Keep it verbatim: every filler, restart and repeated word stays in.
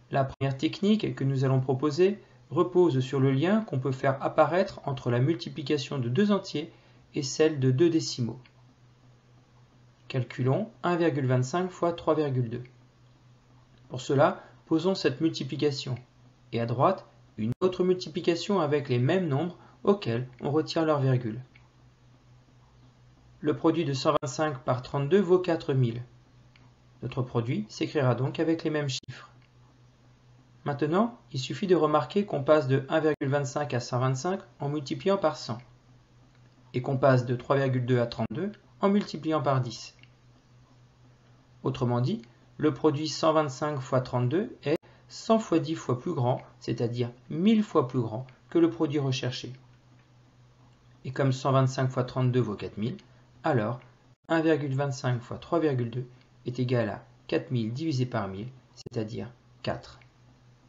La première technique que nous allons proposer repose sur le lien qu'on peut faire apparaître entre la multiplication de deux entiers et celle de deux décimaux. Calculons un virgule vingt-cinq fois trois virgule deux. Pour cela, posons cette multiplication et à droite, une autre multiplication avec les mêmes nombres auxquels on retire leur virgule. Le produit de cent vingt-cinq par trente-deux vaut quatre mille. Notre produit s'écrira donc avec les mêmes chiffres. Maintenant, il suffit de remarquer qu'on passe de un virgule vingt-cinq à cent vingt-cinq en multipliant par cent, et qu'on passe de trois virgule deux à trente-deux en multipliant par dix. Autrement dit, le produit cent vingt-cinq fois trente-deux est cent fois dix fois plus grand, c'est-à-dire mille fois plus grand que le produit recherché. Et comme cent vingt-cinq fois trente-deux vaut quatre mille, alors un virgule vingt-cinq fois trois virgule deux est égal à quatre mille divisé par mille, c'est-à-dire quatre.